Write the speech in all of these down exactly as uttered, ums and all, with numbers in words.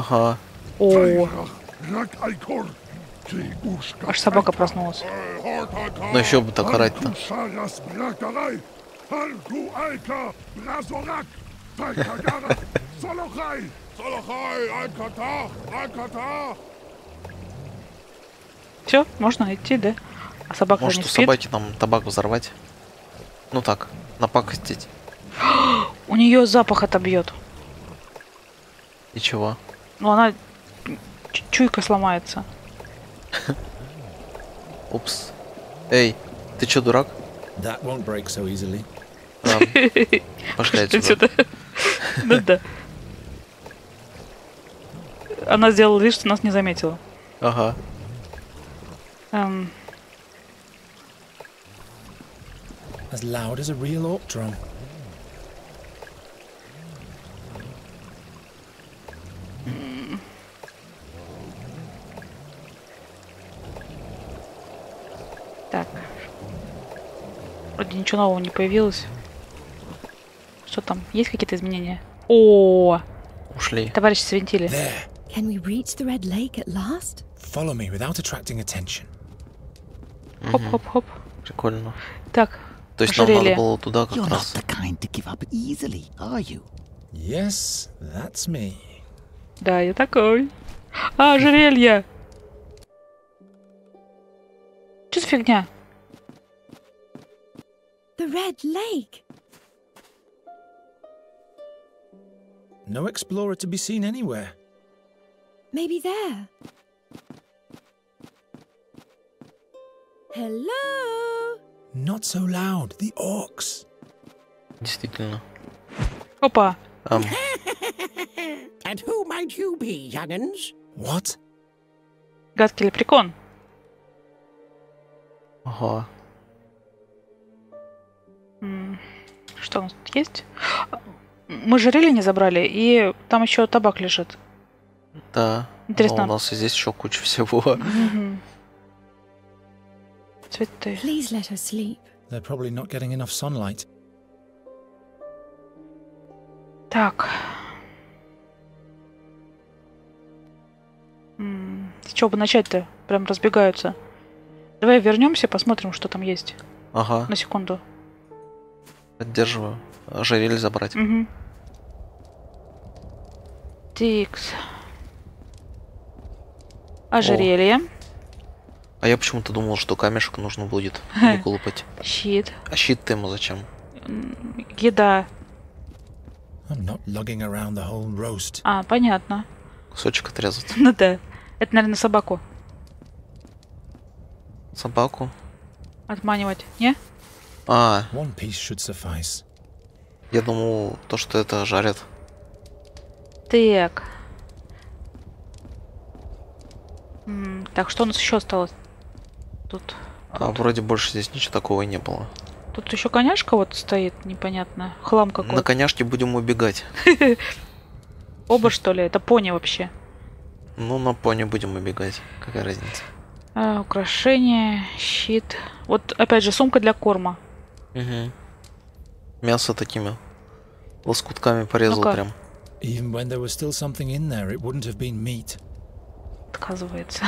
Ага. О. Аж собака проснулась. Ну еще бы так орать-то. Все, можно идти, да? А собака Может, не у спит? собаки там табак взорвать? Ну так, напакостить. У нее запах отобьет. И чего? Ну она чуйка сломается. Упс. Эй, ты чё, дурак? That won't break so easily. Пошли отсюда. Ну да. Она сделала вид, что нас не заметила. Ага. Эм. As loud as a real orc drum. Так. Вроде ничего нового не появилось. Что там? Есть какие-то изменения? О, ушли. Товарищ свинтили. There. Can we reach the Red Lake at last? Follow me without attracting attention. Хоп-хоп-хоп. Прикольно. Так. То есть нам надо ожерелье. было туда как You're раз. not the kind to give up easily, are you? Yes, that's me. Да, я такой. А, ожерелье. Что за фигня? The Red Lake. No explorer to be seen anywhere. Maybe there. Hello? Not so loud. The orcs. Действительно. Опа. Ам, And who might you be, young'uns? What? Гадкий лепрекон. ага. М, Что у нас тут есть? Мы ожерелье не забрали, и там еще табак лежит. Да. Интересно. Но у нас и здесь еще куча всего. Мгм. Цветы. Please let us sleep. They're probably not getting enough sunlight. Так. М, С чего бы начать-то? Прям разбегаются. Давай вернемся, посмотрим, что там есть. Ага. На секунду. Поддерживаю. Ожерелье забрать. Угу. Тикс. Ожерелье. А я почему-то думал, что камешек нужно будет выколупать. Щит. А щит-то ему зачем? М, Еда. I'm not lugging around the whole roast. А, понятно. Кусочек отрезать. Ну да. Это, наверное, собаку Собаку. отманивать. Не? А, One piece should suffice. я думал, то, что это жарят. Так. М, Так, что у нас еще осталось? Тут. А вроде больше здесь ничего такого и не было. Тут еще коняшка вот стоит, непонятно. Хлам На какой-то. коняшке будем убегать. Оба, что ли? Это пони вообще. Ну, на пони будем убегать. Какая разница? А, украшения, щит. Вот, опять же, сумка для корма. Угу. Мясо такими лоскутками порезал Ну-ка. прям. Even when there was still something in there, it wouldn't have been meat. Отказывается.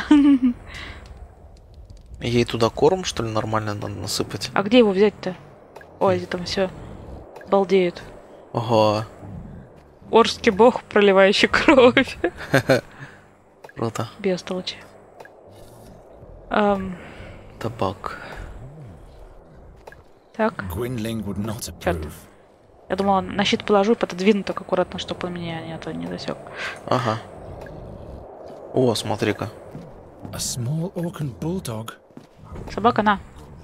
Ей туда корм, что ли, нормально надо насыпать? А где его взять-то? Ой, там все балдеют. Ага. Орский бог, проливающий кровь. Круто. Бестолочи. Ам, Табак. так. Gwynling would not approve. Я думала, на щит положу и пододвину так аккуратно, чтобы он меня не, это, не засек. Ага. О, смотри-ка. A small orcan bulldog. Собака, на.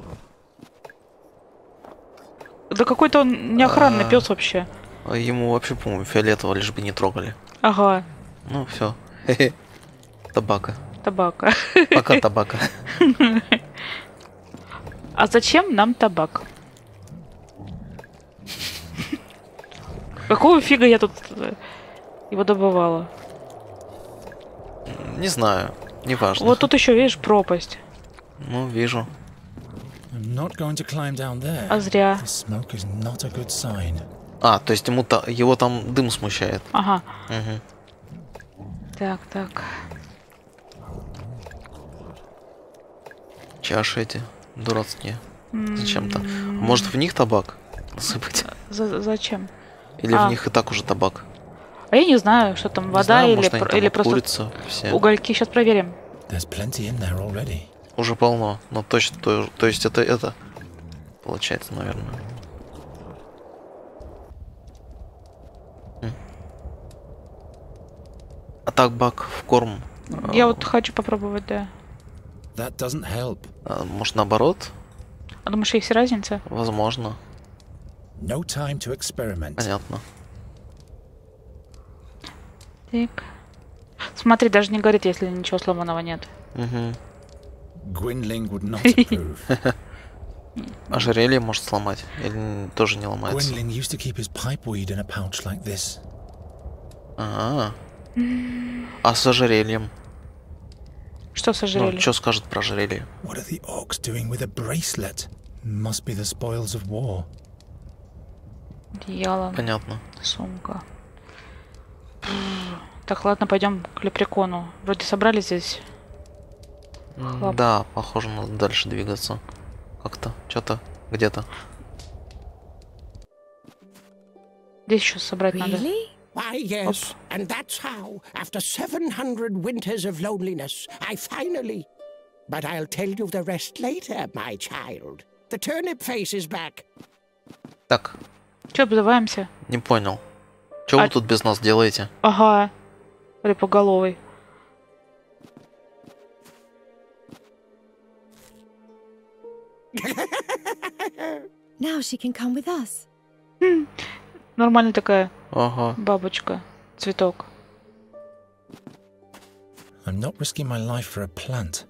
Да какой-то он неохранный А. пес вообще. А ему вообще, по-моему, фиолетово, лишь бы не трогали. Ага, Ну, все. Табака. табака. Пока табака. А зачем нам табак? Какого фига я тут э, его добывала? Не знаю. Неважно. Вот тут еще, видишь, пропасть. Ну, вижу. I'm not going to climb down there. А зря. The smoke is not a good sign. А, то есть ему та, его там дым смущает. Ага. Угу. Так, так. Чаши эти дурацкие. М, Зачем-то. Может, в них табак насыпать? за- Зачем? Или А. в них и так уже табак? А я не знаю, что там, Не вода знаю, или, может, они пр- там или просто курица все. угольки. Сейчас проверим. There's plenty in there already. Уже полно. Но точно, то, то есть это это. Получается, наверное. М. А так бак в корм. Я а, вот хочу попробовать, да. That doesn't help. а, может, наоборот? А думаешь, есть разница? Возможно. No time to experiment. Понятно. Так. Смотри, даже не горит, если ничего сломанного нет. Угу. Gwynling would not approve. Ожерелье может сломать. Или н- тоже не ломается. Gwynling used to keep his pipeweed in a pouch like this. А, а с ожерельем? Что с Ну, ожерельем? что скажет про ожерелье? What are the orcs doing with a bracelet? Must be the spoils of war. Одеяло, Понятно. сумка. Так, ладно, пойдем к лепрекону. Вроде собрали здесь. М, Хлоп. Да, похоже, надо дальше двигаться. Как-то, что-то, где-то. Здесь еще собрать надо. Really? Why, yes. And that's how, after seven hundred winters of loneliness, I finally... But I'll tell you the rest later, my child. The turnip face is back. Так, Че, обзываемся? не понял. Что вы А- тут без нас делаете? Ага. Репоголовый. Now she can come with us. Нормальная такая Ага. бабочка. Цветок. I'm not risking my life for a plant.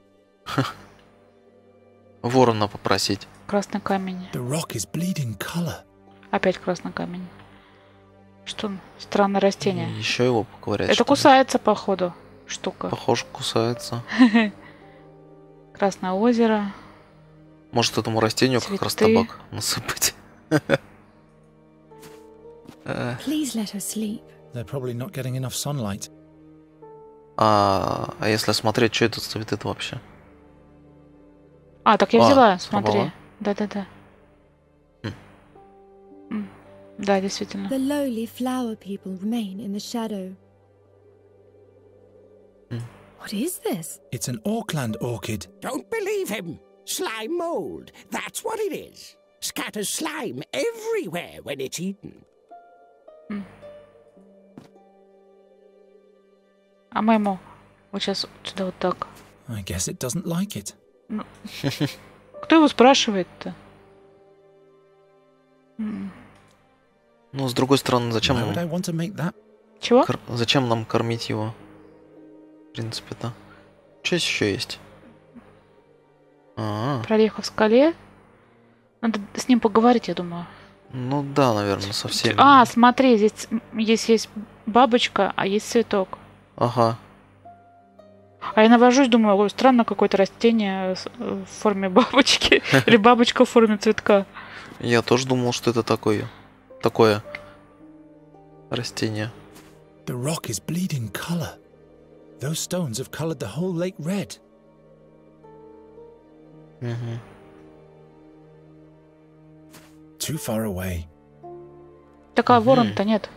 Ворона попросить. Красный камень. The rock is bleeding color. Опять красный камень. Что? Странное растение. Еще его поковырять. Это что ли? кусается, походу. Штука. Похоже, кусается. Красное озеро. Может, этому растению как раз Цветы. табак насыпать. Э, Please let her sleep. They're probably not getting enough sunlight. А а если смотреть, что это цветы-то вообще? А, так я А, взяла, сорвала? смотри. Да-да-да. М. М, Да, действительно. The lowly flower people remain in the shadow. Hmm. What is this? It's an Orkland orchid. Don't believe him. Slime mold. That's what it is. Scatters slime everywhere when it's eaten. А мы ему вот сейчас сюда вот так. I guess it doesn't like it. Кто его спрашивает-то? М, Ну, с другой стороны, зачем Why нам, would I want to make that? Чего? кор- зачем нам кормить его? В принципе-то. Что еще есть? А, Прореха в скале. Надо с ним поговорить, я думаю. ну да, наверное, со всеми. А, смотри, здесь м, есть, есть бабочка, а есть цветок. Ага. А я навожусь, думаю, ой, странно какое-то растение с- э, в форме бабочки. Или бабочка в форме цветка. Я тоже думал, что это такое. Такое растение. The rock is bleeding color. Those stones have colored the whole lake red. Мгм. Too far away. Так а Мгм. ворон-то нет.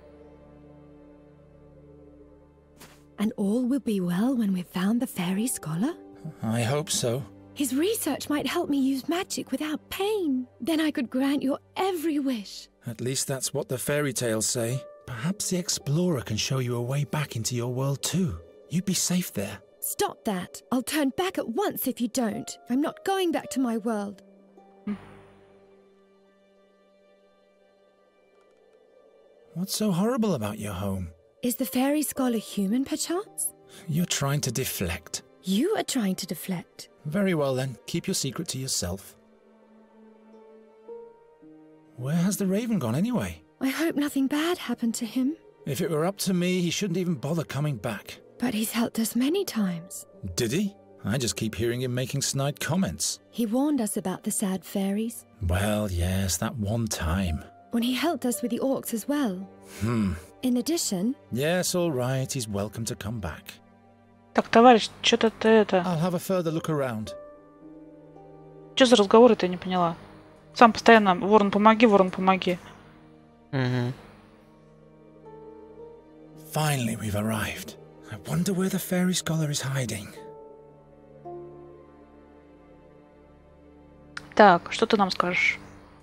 And all will be well when we've found the fairy scholar? I hope so. His research might help me use magic without pain. Then I could grant your every wish. At least that's what the fairy tales say. Perhaps the explorer can show you a way back into your world too. You'd be safe there. Stop that. I'll turn back at once if you don't. I'm not going back to my world. What's so horrible about your home? Is the fairy scholar human, perchance? You're trying to deflect. You are trying to deflect. Very well then, keep your secret to yourself. Where has the raven gone anyway? I hope nothing bad happened to him. If it were up to me, he shouldn't even bother coming back. But he's helped us many times. Did he? I just keep hearing him making snide comments. He warned us about the sad fairies. Well, yes, that one time. When he helped us with the orcs as well. Hmm. In addition, Yes, all right. He's welcome to come back. Так, товарищ, что-то ты это... I'll have a further look around. Что за разговоры-то, я не поняла. Сам постоянно, ворон, помоги, ворон, помоги. Угу. Finally, we've arrived. I wonder where the fairy scholar is hiding. Так, что ты нам скажешь?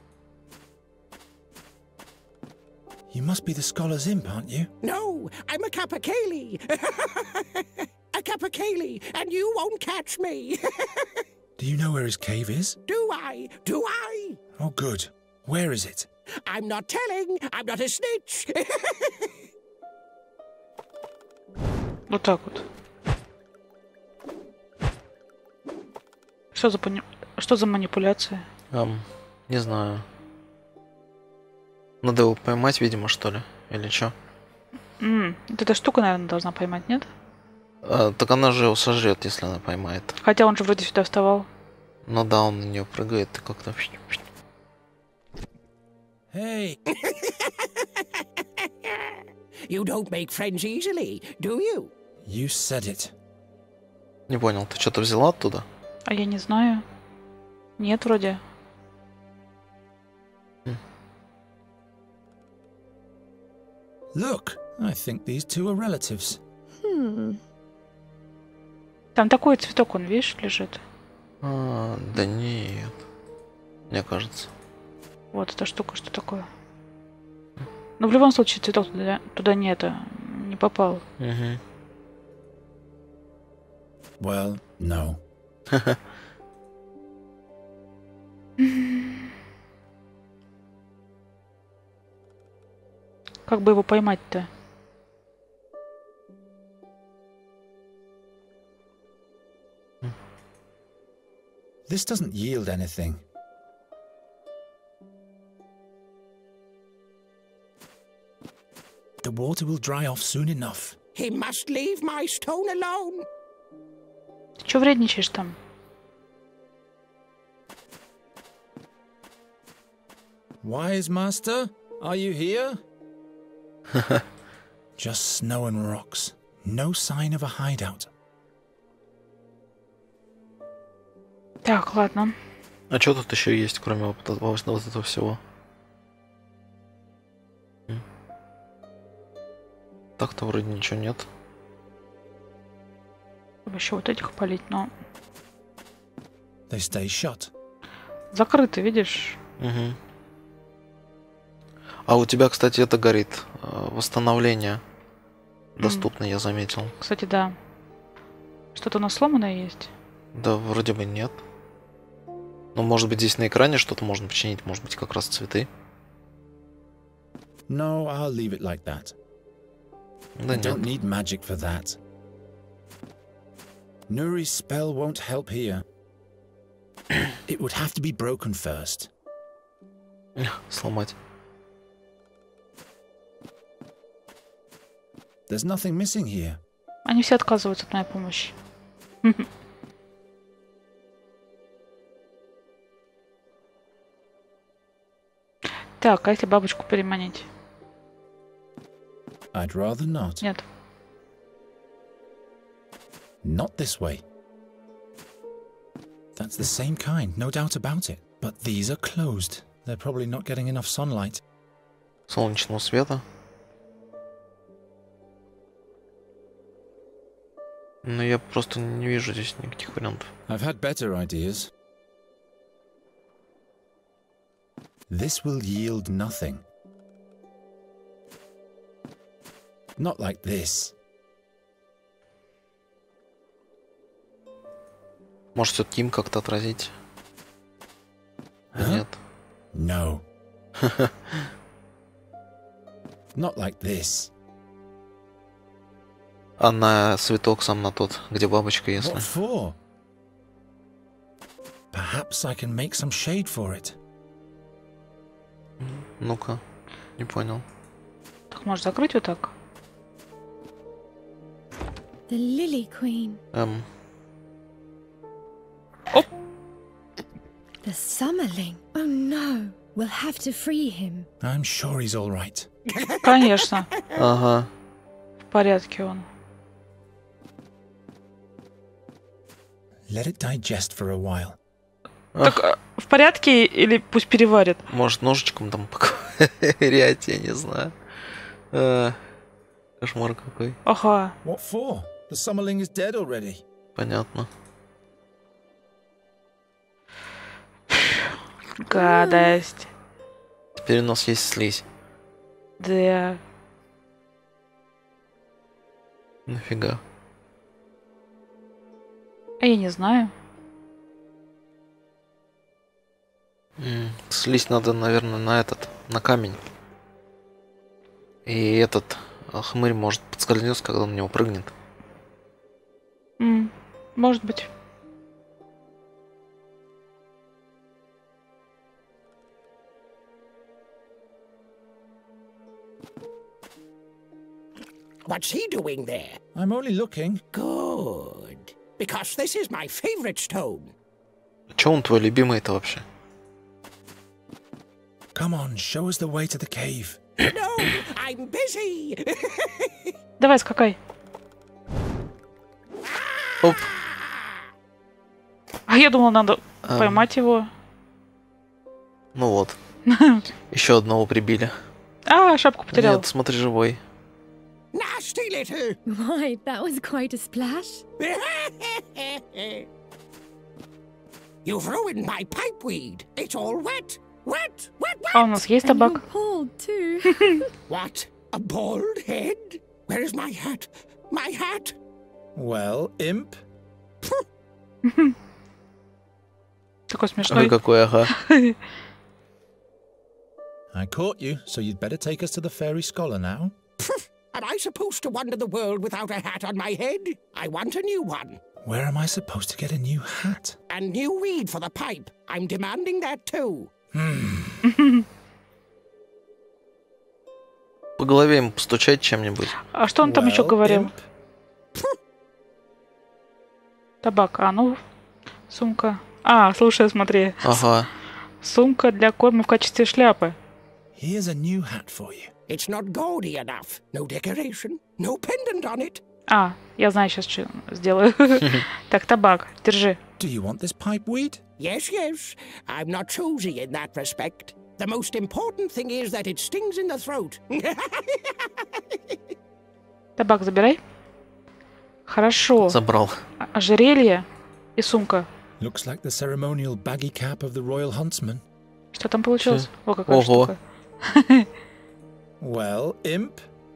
You must be the scholar's imp, aren't you? No, I'm a Capercaillie. A Capercaillie, and you won't catch me. Do you know where his cave is? Do I? Do I? Oh, good. Where is it? I'm not telling. I'm not a snitch. Вот так вот. Что за, пони... Что за манипуляция? Um, не знаю. Надо его поймать, видимо, что ли? Или что? М, вот эта штука, наверное, должна поймать, нет? А, так она же его сожрет, если она поймает. Хотя он же вроде сюда вставал. Ну да, он на нее прыгает и как-то... Hey! You don't make friends easily, do you? You said it. Не понял, ты что-то взяла оттуда? А я не знаю. Нет, вроде. Look, I think these two are relatives. hmm. Там такой цветок, он, видишь, лежит. А, да нет. Мне кажется. Вот эта штука, что такое? Но в любом случае цветок туда, туда не это, не попал. Угу. Well, no. Как бы его поймать-то? This doesn't yield anything. The water will dry off soon enough. He must leave my stone alone. Ты чё вредничаешь там? Wise master, are you here? Just snow and rocks. No sign of a hideout. Так, ладно. А что тут еще есть, кроме вот этого, вот этого всего? М? Так-то вроде ничего нет. Чтобы еще вот этих полить, но... They stay shut. Закрыты, видишь? Угу. А у тебя, кстати, это горит. э, Восстановление доступно, я заметил. Кстати, да. Что-то у нас сломанное есть? Да, вроде бы нет. Но может быть здесь на экране что-то можно починить, может быть как раз цветы. No, I'll leave it like that. Да I нет. don't need magic for that. Nuri's spell won't help here. It would have to be broken first. Сломать. There's nothing missing here. Они все отказываются от моей помощи. Так, а если бабочку переманить? I'd rather not. Нет. Not this way. That's the same kind, no doubt about it. But these are closed. They're probably not getting enough sunlight. Солнечного света. Но я просто не вижу здесь никаких вариантов. I've had better ideas. This will yield nothing. Not like this. Может, все-таки им как-то отразить? Huh? Нет. No. Not like this. А на цветок сам на тот, где бабочка, если. What for? Perhaps I can make some shade for it. Ну-ка, не понял. Так, может закрыть вот так? The Lily Queen. Эм, The Summerling. Oh no. We'll have to free him. I'm sure he's all right. Конечно, Ага. в порядке он. Let it digest for a while. Так, а, в порядке или пусть переварит? Может, ножичком там поковырять, я не знаю. А, кошмар какой. Ага. What for? The summerling is dead already. Понятно. Гадость. Теперь у нас есть слизь. Да. Нафига? А я не знаю. М, Слизь надо, наверное, на этот, на камень. И этот а, хмырь может подскользнется, когда он на него прыгнет. М, Может быть. What's he doing there? I'm only looking. Good. Because this is my favorite stone. Че он твой любимый-то вообще? Come on, show us the way to the cave. No, I'm busy. Давай, скакай. Оп. А я думала, надо Ам. поймать его. Ну вот. Еще одного прибили. А, шапку потерял. Нет, смотри, живой. Nasty little. Why, that was quite a splash. You've ruined my pipeweed. It's all wet. Wet, wet, wet. А у нас есть And you're табак? bald too. What? A bald head? Where is my hat? My hat? Well, imp. Такой Ой, смешной. какой, ага. I caught you, so you'd better take us to the fairy scholar now. Am I supposed to wander the world without a hat on my head? I want a new one. Where am I supposed to get a new hat? And new weed for the pipe. I'm demanding that too. По голове ему постучать чем-нибудь. А что он там еще Well, говорил? imp. Табак. А, ну, сумка. А, слушай, смотри. Ага. Сумка для корма в качестве шляпы. Here's a new hat for you. It's not gaudy enough. No decoration. No pendant on it. А, я знаю сейчас, что сделаю. Так, табак. Держи. Do you want this pipeweed? Yes, yes. I'm not choosy in that respect. The most important thing is that it stings in the throat. Табак забирай. Хорошо. Забрал. А- Ожерелье и сумка. Looks like the ceremonial baggy cap of the royal huntsman. Что там получилось? О, какая Ого. штука. Well, imp.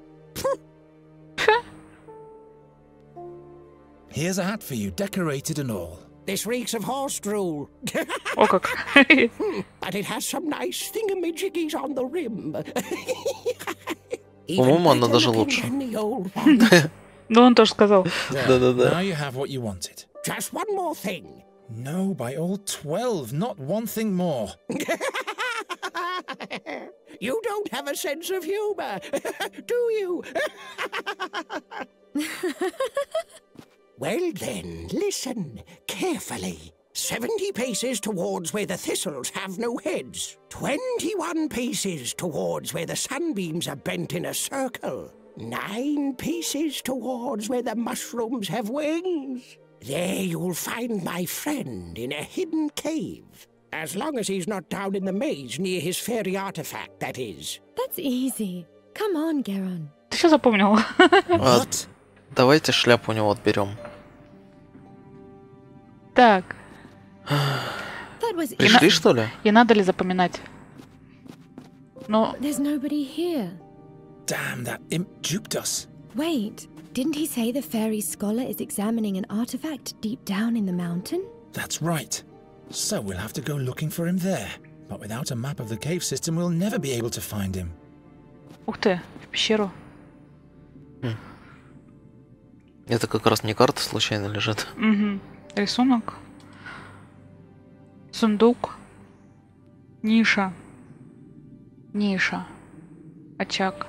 Here's a hat for you, decorated and all. This reeks of horse drool. О, как. But it has some nice thingamajiggies on the rim. По-моему, она better даже looking лучше. than the old one. Ну, он тоже сказал. There, Da-da-da. now you have what you wanted. Just one more thing. No, by all twelve, not one thing more. You don't have a sense of humor, do you? Well then, listen carefully. Seventy paces towards where the thistles have no heads. Twenty-one paces towards where the sunbeams are bent in a circle. Nine paces towards where the mushrooms have wings. There you'll find my friend in a hidden cave. As long as he's not down in the maze near his fairy artifact, that is. That's easy. Come on, Geron. Ты все запомнил? What? Давайте шляпу у него отберем. Так. That was Пришли, easy. что ли? И надо ли запоминать? Ну, There's nobody here. Damn, that imp duped us. Wait, didn't he say the fairy scholar is examining an artifact deep down in the mountain? That's right. So we'll have to go looking for him there. But without a map of the cave system, we'll never be able to find him. ух ты, в пещеру. Это как раз не карта случайно лежит. Угу. Рисунок. Сундук. Ниша. Ниша. Очаг.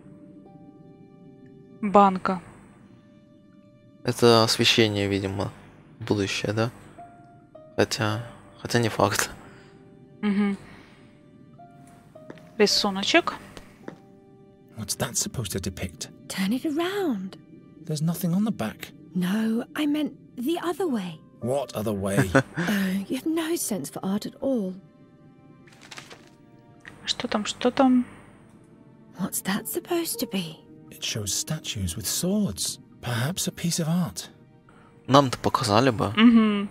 Банка. Это освещение, видимо, будущее, да? Хотя, хотя не факт. Угу. Рисуночек. What's that supposed to depict? Turn it around. There's nothing on the back. No, I meant the other way. What other way? Oh, you have no sense for art at all. Что там, что там? What's that supposed to be? It shows statues with swords. Perhaps a piece of art. Нам-то показали бы. Угу.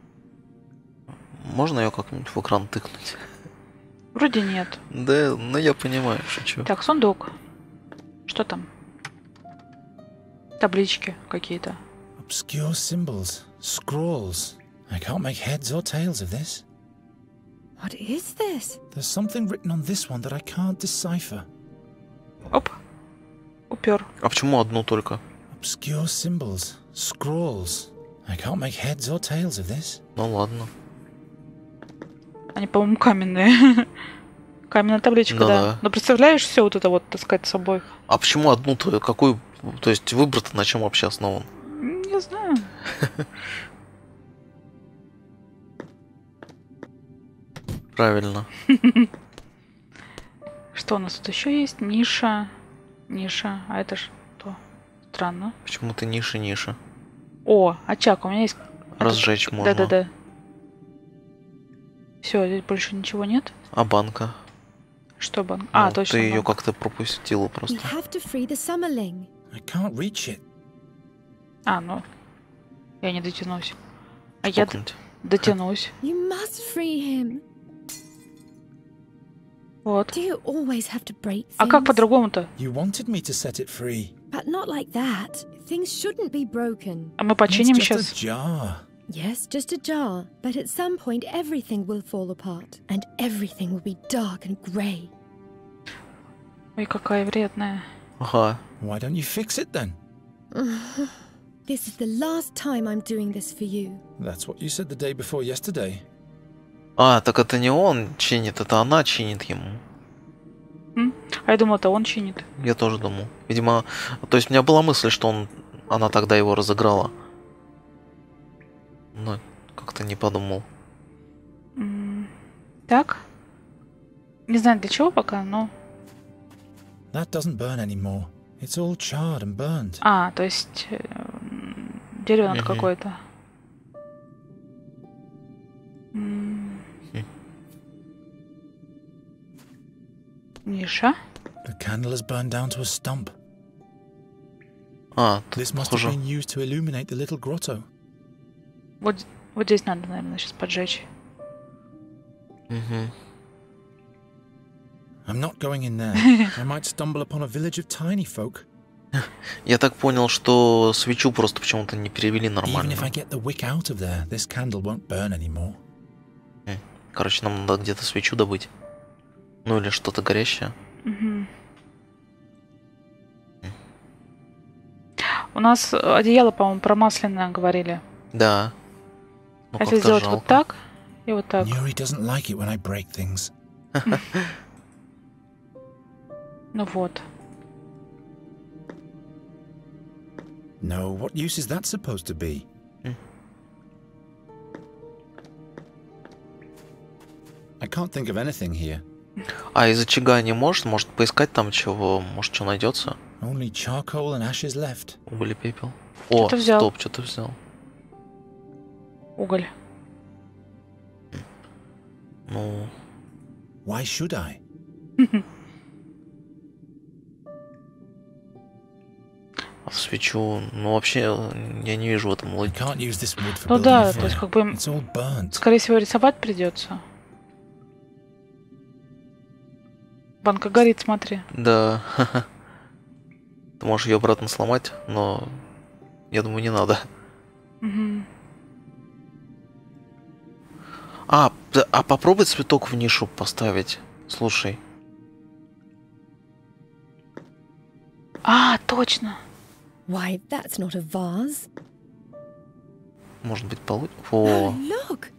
Можно ее как-нибудь в экран тыкнуть? Вроде нет. Да, ну я понимаю, шучу. Так, сундук. Что там? Таблички какие-то. Obscure symbols, scrawls. I can't make heads or tails of this. What is this? There's something written on this one that I can't decipher. Оп. Упер. А почему одну только? Obscure symbols, scrawls. I can't make heads or tails of this. Ну ладно. Они, по-моему, каменные. Каменная табличка, Да, да. да. Но представляешь, все вот это вот таскать с собой? А почему одну-то? Какую? То есть выбор-то на чем вообще основан? Не знаю. Правильно. Что у нас тут еще есть? Ниша. Ниша. А это ж что? Странно. Почему-то ниша-ниша. О, очаг. У меня есть... Разжечь можно. Да-да-да. Все, здесь больше ничего нет. А банка? Что банк? А, Ну, точно. ты ее банк. как-то пропустила You просто. have to free the summerling. I can't reach it. А, ну. Я не дотянусь. А я д- Стукнуть. дотянусь. You must free him. Вот. Do you always have to break things? А как по-другому-то? You wanted me to set it free. But not like that. Things shouldn't be broken. А мы It's починим just a сейчас. jar. Yes, just a jar. But at some point, everything will fall apart. And everything will be dark and grey. Ой, какая вредная. Ага. Why don't you fix it then? This is the last time I'm doing this for you. That's what you said the day before yesterday. А, так это не он чинит, это она чинит ему. М? А я думала, это он чинит. Я тоже думал. Видимо, то есть у меня была мысль, что он, она тогда его разыграла. Но как-то не подумал. М, Так. Не знаю для чего пока, но... That doesn't burn anymore. It's all charred and burned. А, то есть... э, м, Дерево надо Мгм. какое-то. М. Хм. Ниша. The candle has burned down to a stump. А, тут This must have похоже. been used to illuminate the little grotto. Вот, вот здесь надо, наверное, сейчас поджечь. Мгм. I'm not going in there. I might stumble upon a village of tiny folk. Я так понял, что свечу просто почему-то не перевели Even нормально. if I get the wick out of there, this candle won't burn anymore. Короче, нам надо где-то свечу добыть. Ну или что-то горящее. Мгм. У нас одеяло, по-моему, промасленное, говорили. Да. Ну, А если как-то сделать жалко. вот так и вот так. Nuri doesn't like it when I break things. Ну вот. No, what use is that supposed to be? I can't think of anything here. А из очага не может? Может поискать там чего? Может что найдется? Only charcoal and ashes left. Уголь и пепел. О, Что-то взял. стоп, что-то взял. Уголь. Ну, Why should I? а в свечу, ну вообще я не вижу в этом I логики. can't use this wood for Ну building да, a то есть fire. как бы, It's all burnt. скорее всего, рисовать придется. Банка горит, смотри. Да. Ты можешь ее обратно сломать, но я думаю, не надо. Мгм. А, п- а попробуй цветок в нишу поставить. Слушай. А, точно. Why, that's not a vase. Может быть, получится? Oh, О, look!